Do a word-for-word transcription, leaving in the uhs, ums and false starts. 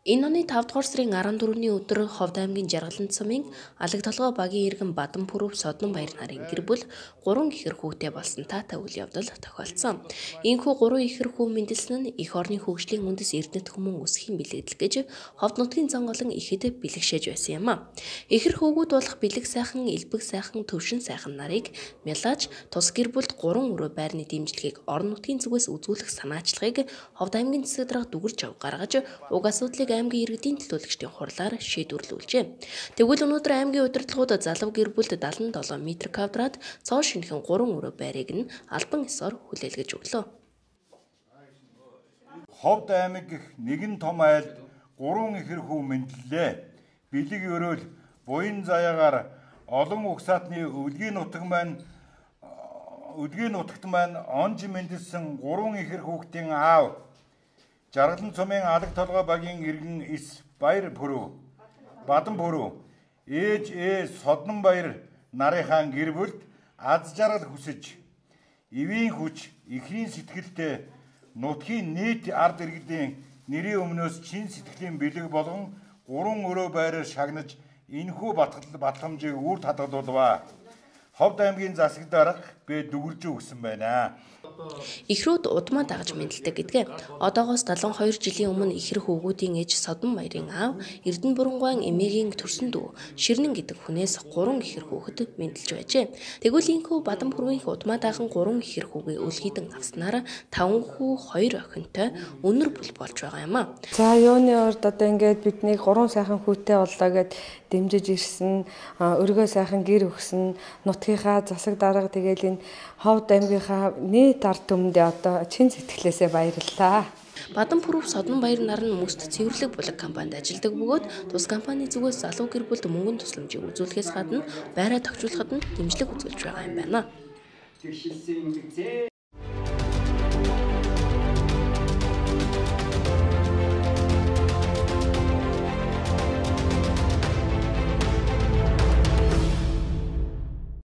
Энэ оны тавд дугаар сарын арван дөрөвний өдөр Ховд аймгийн Жаргалант сумын Алаг толгой багийн иргэн Бадан Пүрэв Содон баяр нарын гэр бүл гурван ихэр хүүтэй болсон таатай үйл явдал тохиолдсон. Ийхүү гурван ихэр хүү мэндэлсэн нь эх орны хөгжлийн үндэс эрдэнэт хүмүүн өсөхийн бэлэгдэл гэж Ховд нутгийн зан олон ихэд бэлэгшээж байсан юм а. Ихэр хүүгүүд болох бэлэг сайхан, элбэг сайхан, төвшин сайхан нарыг мялааж тус гэр бүлд гурван өрөө байрны дэмжлэгийг орон нутгийн зүгээс үзүүлэх санаачлагыг Ховд аймгийн засаг дарга Дүгэр Жав гаргаж уг асуудлыг аймгийн иргэдийн төлөөлөгчдийн хурлаар шийдвэрлүүлжээ. Тэгвэл өнөөдөр аймгийн удирдлагууд залав гэр бүлд даатан долоо метр квадрат цоо шинхэн гурван өрөө байрыг нь албан ёсоор хүлээлгэж өглөө. Ховд аймаг гэх нэгэн том айлд гурван ихэр хүү мэдлэлээ. Бэлэг өрөөл буян заяагаар олон угсаатны өвлгийн нутаг маань өвлгийн нутагт маань онж мэндэлсэн гурван ихэр хүүхдийн аав Жаргалант сумын Алаг толгой багийн иргэн Эс баяр Пүрэв Бадан Пүрэв ээж ээ Содон баяр нарынхаа гэр бүлд аз жаргал хүсэж эвийн хүч ихрийн сэтгэлтэй нутгийн нийт ард иргэдийн нэрийн өмнөөс чин сэтгэлийн бэлэг болгон гурван өрөө байраар шагнаж энэхүү батламжийг үр татгалуулва. Ховд аймгийн засаг дарга бэ Дүгэр Жав өгсөн байна. Ихрүүд удмаа дагаж мэдлдэг гэдгээ. Одоогоос долоон хоёр жилийн өмнө ихэр хүүгүүдийн ээж Содон баярын аав Эрдэнэ Бурангаан эмээгийн төрсөн дүү Ширнэн гэдэг хүнээс гурван ихэр хүүхэд мэдлж байжээ. Тэгвэл инхүү Бадан Пүрэвийн удмаа даахан гурван ихэр хүүгээ үлхийдэн авснараа таван хүү хоёр охинтой өнөр бүл болж байгаа юм а. За юуны урд одоо ингээд бидний гурван сайхан хүүтэй боллоо гэд дэмжиж ирсэн, өргөө сайхан гэр өгсөн нутгийнхаа засаг дарга тэгээл энэ Ховд аймгийнхаа нийт ард түмэндээ одоо чин сэтгэлээсээ баярлалаа. Бадан Пүрэв Содон баяр нар нь мөст цэвэрлэг булаг компанид ажилладаг бөгөөд тус компани зүгээс залуу гэр бүлд мөнгөн тусламжийг үзүүлэхээс гадна байраа тохижуулахад нь дэмжлэг үзүүлж байгаа юм байна.